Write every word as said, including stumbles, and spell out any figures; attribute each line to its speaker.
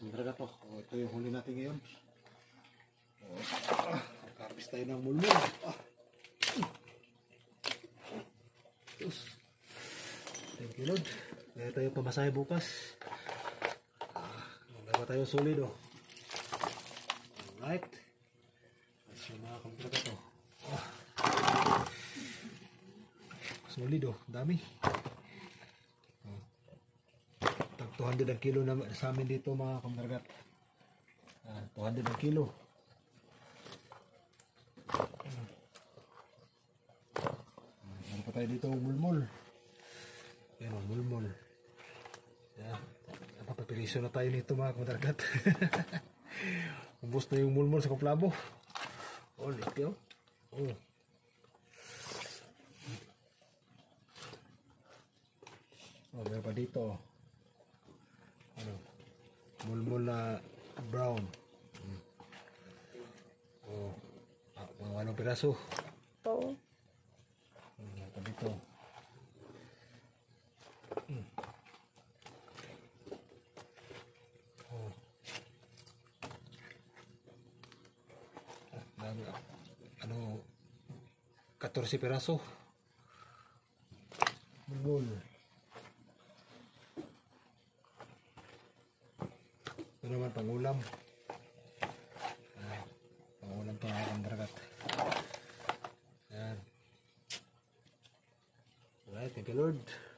Speaker 1: kamdraga to. O, ito yung huli natin ngayon. O, ah, harvest tayo ng mulmul. Ah. Thank you Lord. Kaya tayo pamasahe bukas. Ah, Magkaba tayo solid oh. Alright. That's yung mga kamdraga to. Ah. Solid oh. Dami. Tag two hundred ang kilo na sa amin dito mga kamdragat. Ah, two hundred ang kilo. Meron pa tayo dito mulmul. Yan o, mulmul. Yan. Napapapiliso na tayo nito mga kamdragat. Ubus na yung mulmul sa kuplabo. Oh, liti oh. Oh. Oh, meron pa dito oh. Ano? Mulmul na brown. Hmm. Oh. Ah, mga anong piraso?
Speaker 2: Oo.
Speaker 1: Meron pa dito. Hmm. Oh. Ah, dami, ah. Ano? fourteen piraso. Mulmul. Ito naman pangulam. Ayan. Pangulam ito mga kamdragat. Ayan. Alright, thank you Lord.